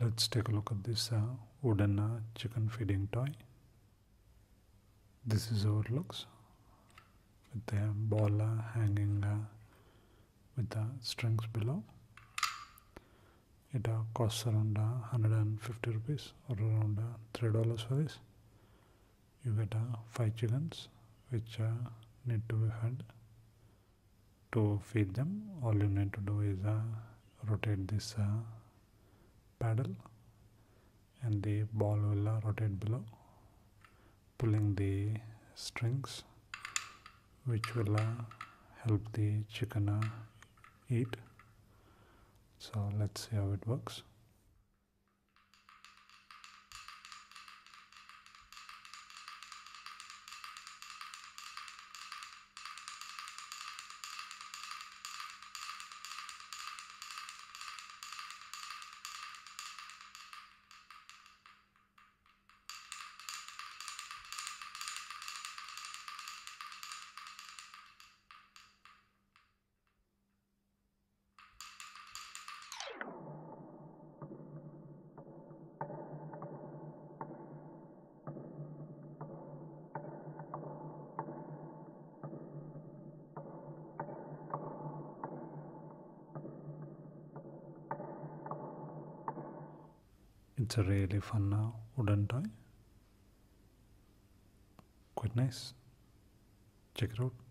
Let's take a look at this wooden chicken feeding toy. This is how it looks, with the ball hanging with the strings below. It costs around 150 rupees or around $3 for this. You get 5 chickens which need to be fed. To feed them, all you need to do is rotate this paddle, and the ball will rotate below, pulling the strings, which will help the chicken eat. So let's see how it works. It's a really fun wooden toy. Quite nice. Check it out.